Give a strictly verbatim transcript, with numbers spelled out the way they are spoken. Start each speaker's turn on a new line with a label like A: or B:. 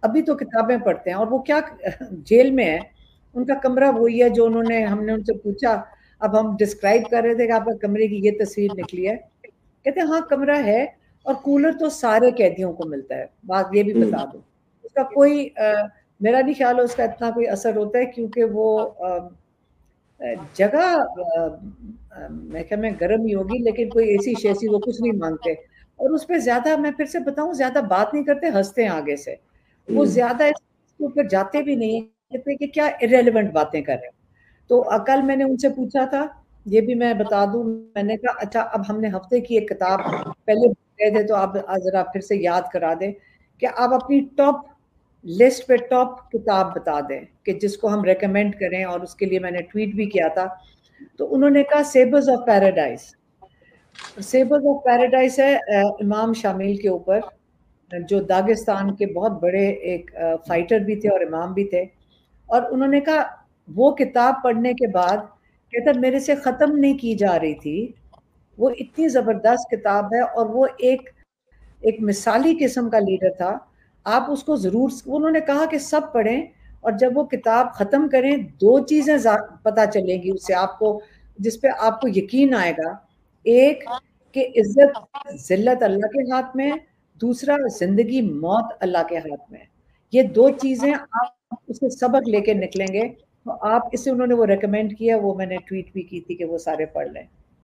A: ابھی تو کتابیں پڑھتے ہیں، اور وہ کیا جیل میں ہے، ان کا کمرہ وہی ہے جو انہوں نے، ہم نے ان سے پوچھا، اب ہم ڈسکرائب کر رہے تھے کہ آپ کا کمرے کی یہ تصویر نکلی ہے، کہتے ہیں ہاں کمرہ ہے، اور کولر تو سارے قیدیوں کو ملتا ہے، بات یہ بھی بتا دوں، اس کا کوئی میرا نہیں خیال ہے اس کا اتنا کوئی اثر ہوتا ہے، کیونکہ وہ جگہ میں کہ میں گرم ہی ہوگی، لیکن کوئی ایسی شیسی وہ کچھ نہیں مانگتے، اور اس پہ زیادہ میں پھر سے بتاؤں زیادہ بات نہیں کرتے، ہنستے ہیں آگے سے، وہ زیادہ اس کے اوپر جاتے بھی نہیں، کہتے کہ کیا ارریلیونٹ باتیں کر رہے ہیں۔ تو کل میں نے ان سے پوچھا تھا، یہ بھی میں بتا دوں، میں نے کہا اچھا اب ہم نے ہفتے کی ایک کتاب پہلے گئے تھے تو آپ ذرا پھر سے یاد کرا دیں کہ آپ اپنی ٹاپ لسٹ پہ ٹاپ کتاب بتا دیں کہ جس کو ہم ریکمینڈ کریں، اور اس کے لیے میں نے ٹویٹ بھی کیا تھا، تو انہوں نے کہا sabres of paradise. Sabres of paradise ہے امام شامل کے اوپر، جو داغستان کے بہت بڑے ایک فائٹر بھی تھے اور امام بھی تھے، اور انہوں نے کہا وہ کتاب پڑھنے کے بعد کہتا میرے سے ختم نہیں کی جا رہی تھی، وہ اتنی زبردست کتاب ہے، اور وہ ایک ایک مثالی قسم کا لیڈر تھا، آپ اس کو ضرور، انہوں نے کہا کہ سب پڑھیں، اور جب وہ کتاب ختم کریں دو چیزیں پتہ چلیں گی اس سے آپ کو، جس پہ آپ کو یقین آئے گا، ایک کہ عزت ذلت اللہ کے ہاتھ میں، دوسرا زندگی موت اللہ کے ہاتھ میں، یہ دو چیزیں آپ اسے سبق لے کے نکلیں گے، تو آپ اسے، انہوں نے وہ ریکمینڈ کیا، وہ میں نے ٹویٹ بھی کی تھی کہ وہ سارے پڑھ لیں۔